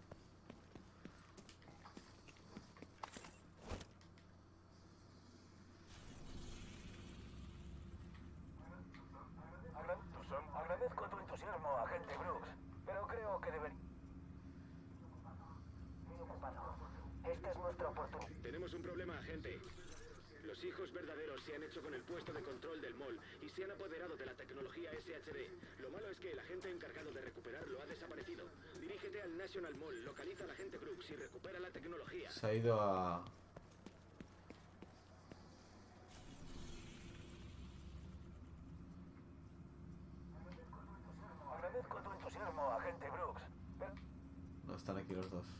Agra- son- Agradezco tu entusiasmo, agente Brooks, pero creo que debería... Estoy ocupado. Esta es nuestra oportunidad. Tenemos un problema, agente. Los hijos verdaderos se han hecho con el puesto de control del mall y se han apoderado de la tecnología S H D. Lo malo es que el agente encargado de recuperarlo ha desaparecido. Dirígete al National Mall, localiza al agente Brooks y recupera la tecnología. Se ha ido a... Agradezco tu entusiasmo, agente Brooks, pero... No, están aquí los dos.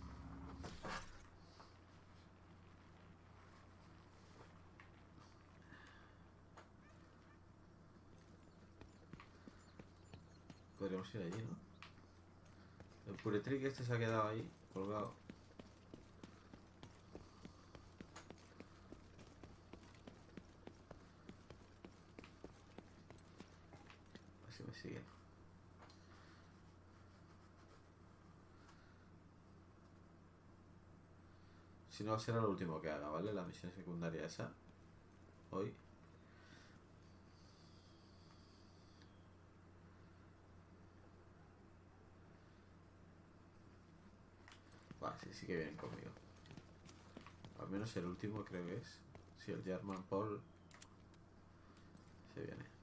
Podríamos ir allí, ¿no? El puretrick este se ha quedado ahí, colgado. A ver si me sigue. Si no, será lo último que haga, ¿vale? La misión secundaria esa. Hoy. Vale, sí, sí que vienen conmigo. Al menos el último creo que es. Si el German Paul se viene.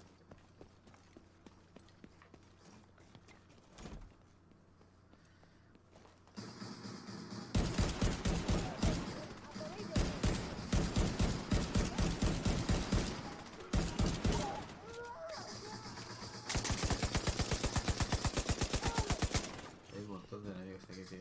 Hay un montón de enemigos aquí, tío.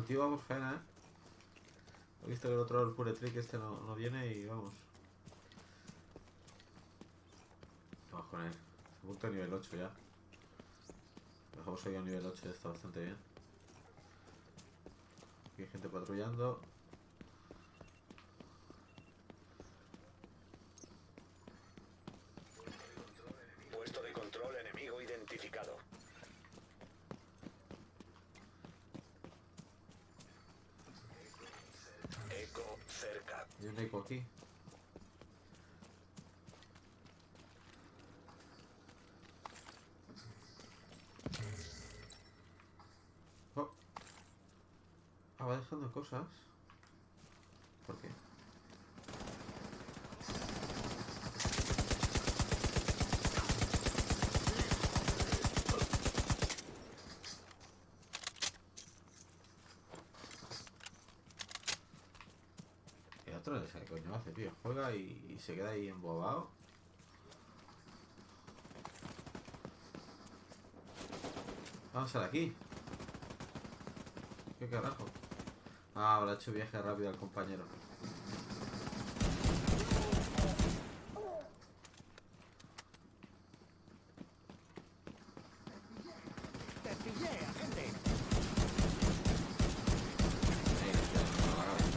el tío va por faena, ¿eh? He visto que el otro, el pure trick este no, no viene y vamos. Vamos con él. Se punto de nivel ocho ya. Lo dejamos ahí a nivel ocho, ya está bastante bien. Aquí hay gente patrullando. Puesto de control enemigo identificado. Eco cerca. Hay un eco aquí. Oh. Ah, va dejando cosas. ¿Por qué? El otro no sé qué coño hace, tío. Juega y, y se queda ahí embobado. Vamos a ver aquí. ¿Qué carajo? Ah, habrá hecho viaje rápido al compañero. Te pillé, agente. Ahí, ya, no, la cabeza.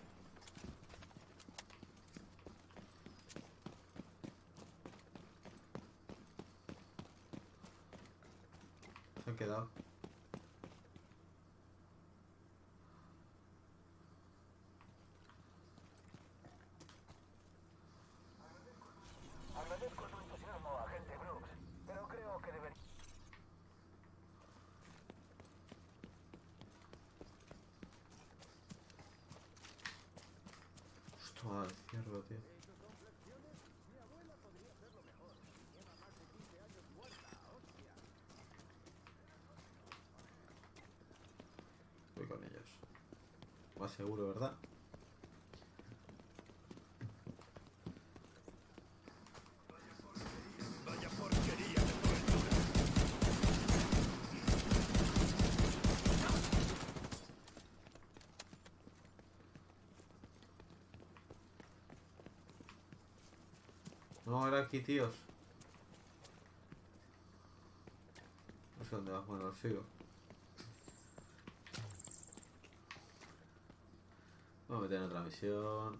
Se han quedado. Agradezco tu entusiasmo, agente Brooks, pero creo que debería... Hostia, el ciervo, tío. Voy con ellos. Más seguro, ¿verdad? Vaya porquería de cobertura. No, era aquí, tíos. No sé dónde va. Bueno, lo sigo. Vamos a meter en otra misión.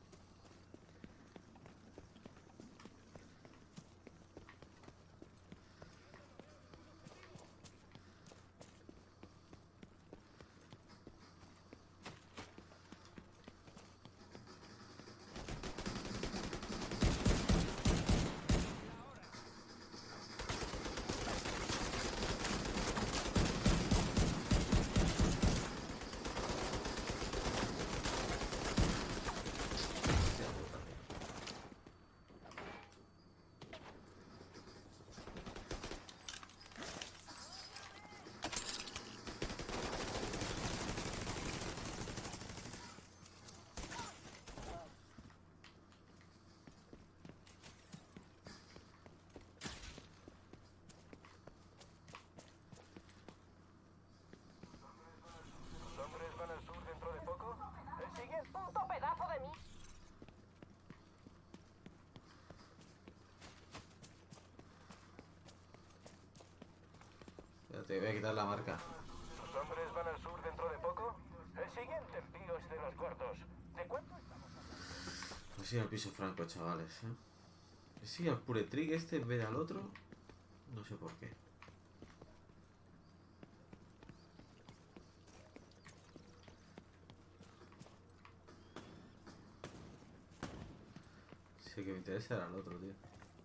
¿Los hombres van al sur dentro de poco? El siguiente... ¡Puto pedazo de mí! Te voy a quitar la marca. ¿Los hombres van al sur dentro de poco? El siguiente envío es de los gordos. ¿De cuánto estamos hablando? Pues sí, al piso franco, chavales, ¿eh? Que sigue al pure trick este en vez del otro. No sé por qué. Sí, que me interesa era el otro, tío.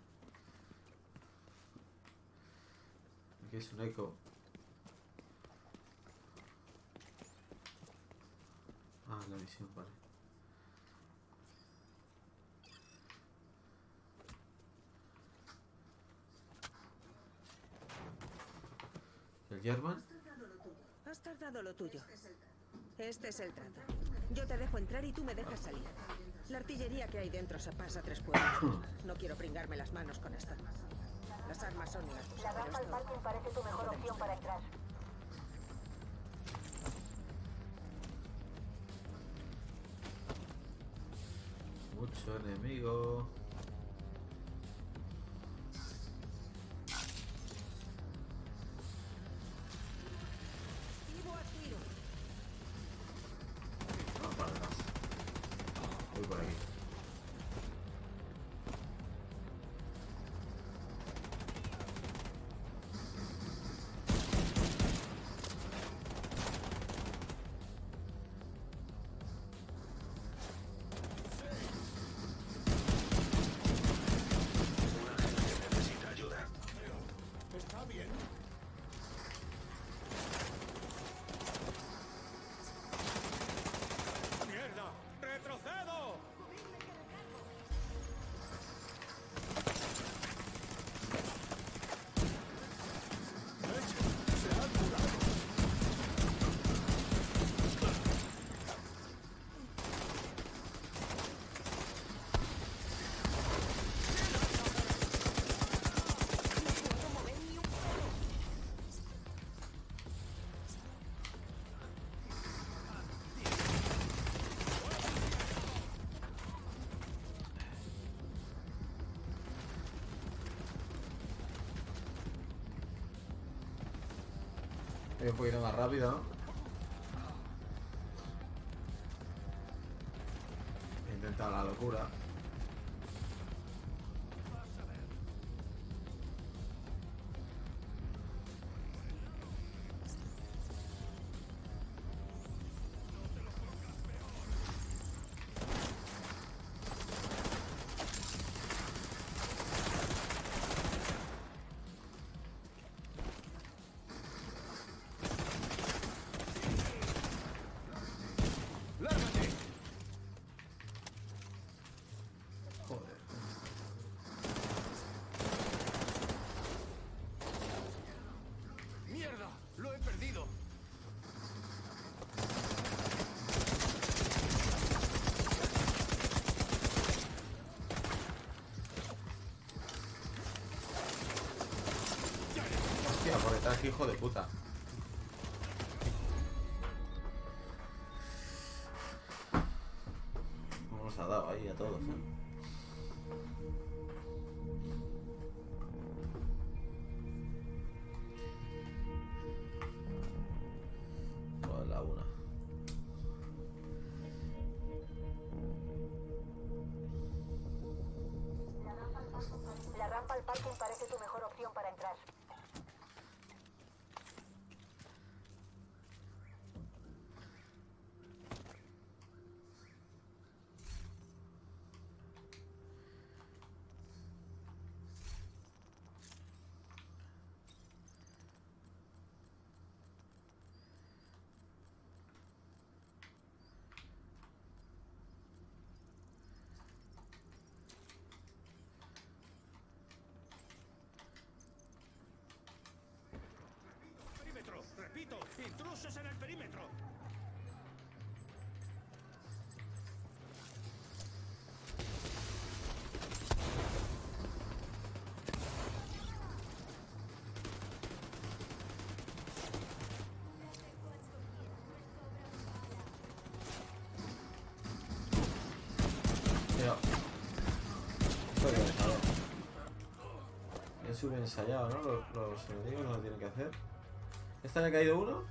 Aquí es un eco. Ah, la misión, vale. ¿El German? Has tardado lo tuyo. Este es el trato. Yo te dejo entrar y tú me dejas salir. La artillería que hay dentro se pasa a tres pueblos. No quiero pringarme las manos con esto. Las armas son unas cosas, La pero rampa al esto... parking parece tu mejor opción para entrar. Mucho enemigo. Vivo a tiro. No, para atrás. Voy por aquí. Necesita ayuda. Está bien. ¡Mierda! ¡Retrocedo! ¡Se ha curado! Voy un poquito más rápido, ¿no? He intentado la locura. ¡Lárgate! Joder. ¡Mierda! ¡Lo he perdido! Hostia, por detrás, hijo de puta. ¿Cómo nos ha dado ahí a todos, eh? Joder, la una. La rampa al parking parece tu mejor opción para entrar. ¡Perímetro! ¡Repito! ¡Intrusos en el perímetro! Tío. Esto es ensayado. Es súper ensayado, ¿no? Los, los enemigos no lo tienen que hacer. ¿Esta le ha caído uno?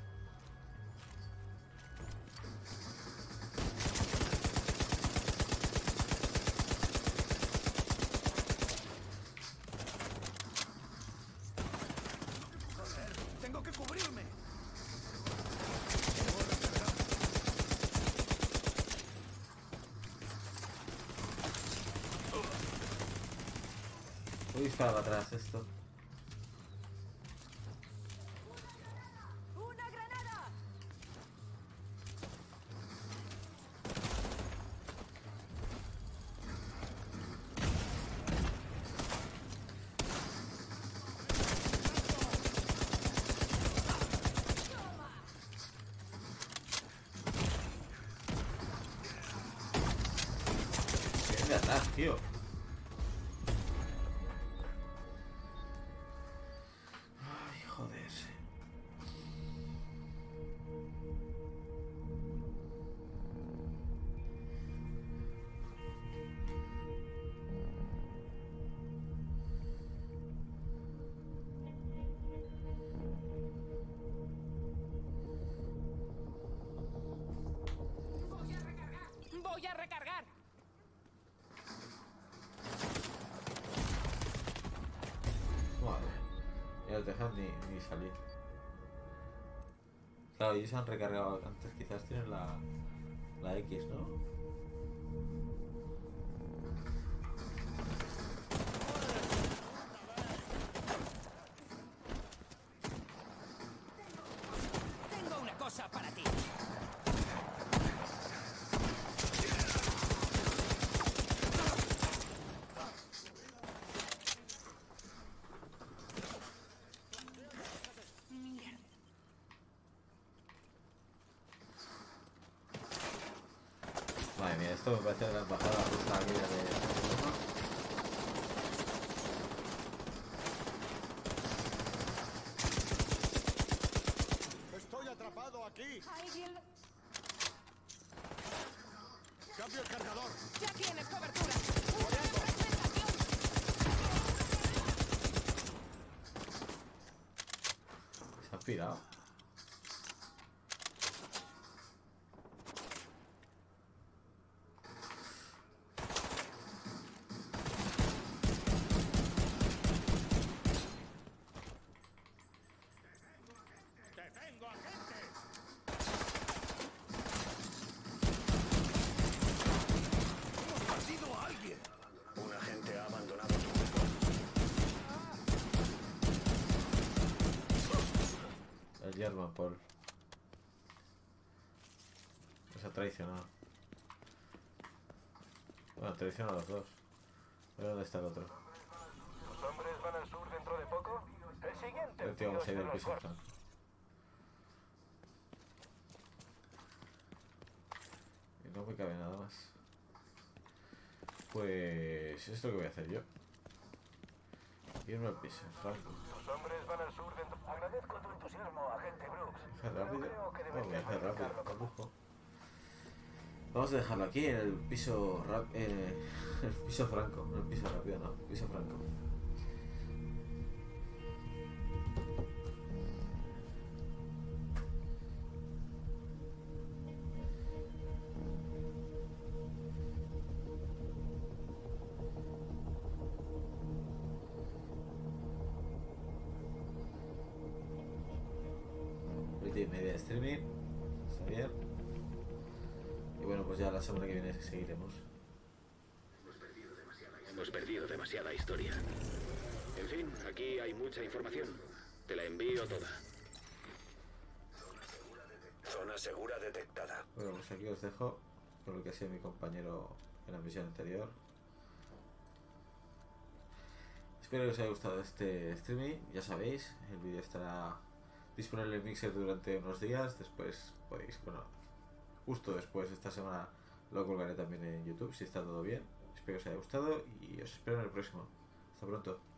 ¡Tengo que cubrirme! Voy a disparar para atrás esto. ¡Una granada! Viene de atrás, tío. Ay, joder. les dejan ni, ni salir. Claro, ellos se han recargado antes, quizás tienen la, la X, ¿no? Tengo una cosa para ti. Madre mía, esto me parece la embajada rusa aquella de... Estoy atrapado aquí. Cambio el cargador. Ya tienes cobertura. Se han pirado. ¡Detengo a gente! ¡Hemos perdido a alguien! Un agente ha abandonado tu grupo. El German Paul. Se ha traicionado. Bueno, traiciona a los dos. A ver dónde está el otro. ¿Los hombres van al sur dentro de poco? El siguiente El tío envío vamos es a ir de del los piso cuartos. Franco. Y no me cabe nada más. Pues es lo que voy a hacer yo. Irme al piso, Franco. Los hombres van al sur dentro... Agradezco tu entusiasmo, agente Brooks. Viaje Pero rápido. creo que No, deberías viaje rápido, verificarlo con con- lujo. Vamos a dejarlo aquí en el piso rap, eh, el piso Franco, no el piso rápido, no, piso Franco. veinte y media de streaming, está bien. Y bueno, pues ya la semana que viene seguiremos. Hemos perdido demasiada historia. En fin, aquí hay mucha información. Te la envío toda. Zona segura detectada. Bueno, pues aquí os dejo con lo que ha sido mi compañero en la misión anterior. Espero que os haya gustado este streaming. Ya sabéis, el vídeo estará disponible en Mixer durante unos días. Después podéis, bueno, justo después esta semana lo colgaré también en YouTube si está todo bien. Espero que os haya gustado y os espero en el próximo. Hasta pronto.